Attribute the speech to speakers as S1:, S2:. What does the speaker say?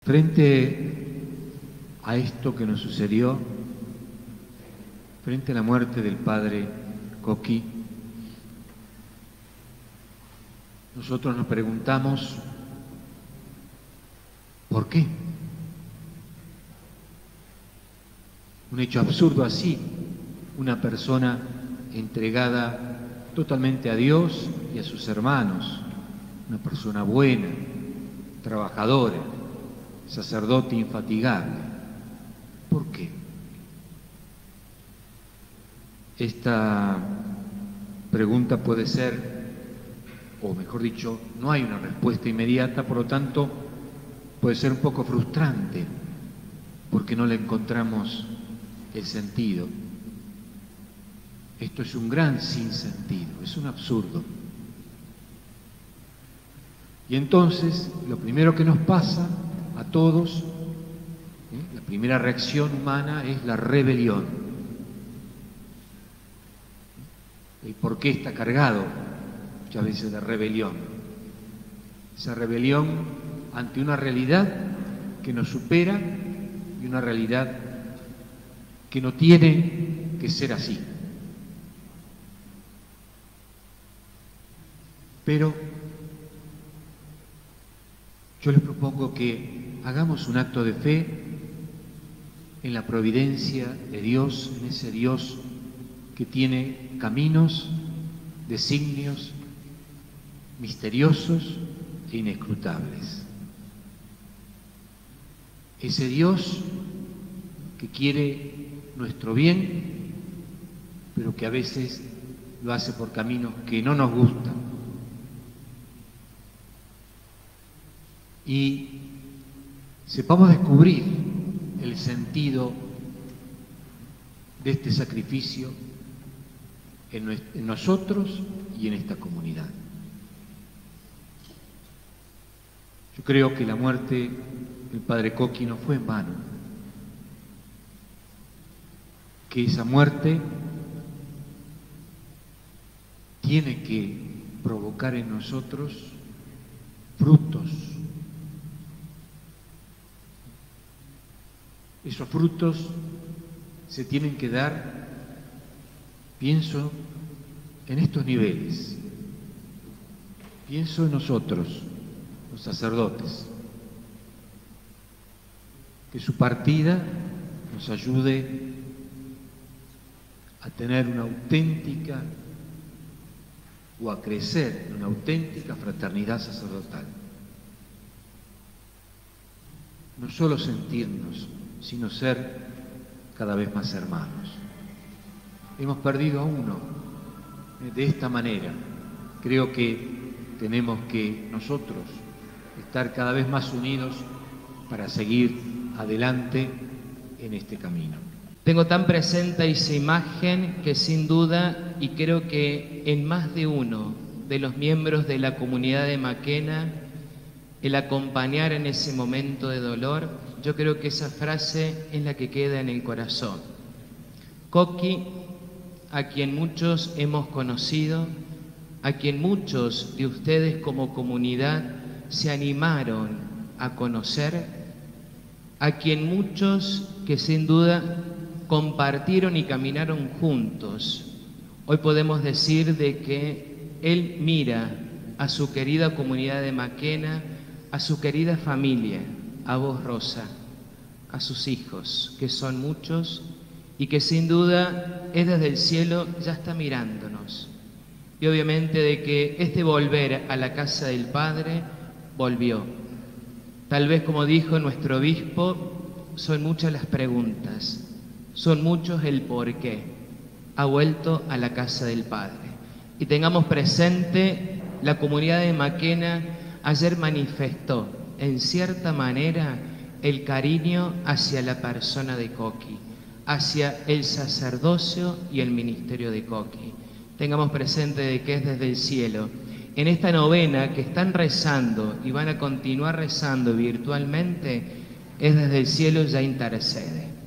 S1: Frente a esto que nos sucedió, frente a la muerte del padre Coqui, nosotros nos preguntamos, ¿por qué? Un hecho absurdo así, una persona entregada totalmente a Dios y a sus hermanos, una persona buena, trabajadora, sacerdote infatigable. ¿Por qué? Esta pregunta puede ser, o mejor dicho, no hay una respuesta inmediata, por lo tanto, puede ser un poco frustrante, porque no le encontramos el sentido. Esto es un gran sinsentido, es un absurdo. Y entonces, lo primero que nos pasa a todos, la primera reacción humana es la rebelión. ¿Y por qué está cargado muchas veces de rebelión? Esa rebelión ante una realidad que nos supera y una realidad que no tiene que ser así. Pero yo les propongo que hagamos un acto de fe en la providencia de Dios, en ese Dios que tiene caminos, designios misteriosos e inescrutables. Ese Dios que quiere nuestro bien, pero que a veces lo hace por caminos que no nos gustan. Y sepamos descubrir el sentido de este sacrificio en nosotros y en esta comunidad. Yo creo que la muerte del padre Coqui no fue en vano, que esa muerte tiene que provocar en nosotros frutos. Esos frutos se tienen que dar, pienso, en estos niveles. Pienso en nosotros, los sacerdotes, que su partida nos ayude a tener una auténtica o a crecer en una auténtica fraternidad sacerdotal. No solo sentirnos, sino ser cada vez más hermanos. Hemos perdido a uno de esta manera. Creo que tenemos que nosotros estar cada vez más unidos para seguir adelante en este camino.
S2: Tengo tan presente esa imagen que sin duda, y creo que en más de uno de los miembros de la comunidad de Maquena, el acompañar en ese momento de dolor, yo creo que esa frase es la que queda en el corazón. Coqui, a quien muchos hemos conocido, a quien muchos de ustedes como comunidad se animaron a conocer, a quien muchos que sin duda compartieron y caminaron juntos. Hoy podemos decir de que él mira a su querida comunidad de Maquena, a su querida familia, a vos, Rosa, a sus hijos, que son muchos y que sin duda es desde el cielo, ya está mirándonos. Y obviamente de que este volver a la casa del Padre volvió. Tal vez, como dijo nuestro obispo, son muchas las preguntas, son muchos el por qué. Ha vuelto a la casa del Padre. Y tengamos presente, la comunidad de Maquena ayer manifestó, en cierta manera, el cariño hacia la persona de Coqui, hacia el sacerdocio y el ministerio de Coqui. Tengamos presente de que es desde el cielo. En esta novena que están rezando y van a continuar rezando virtualmente, es desde el cielo, ya intercede.